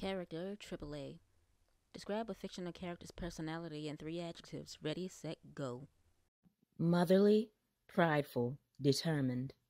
Character, AAA. Describe a fictional character's personality in 3 adjectives. Ready, set, go. Motherly, prideful, determined.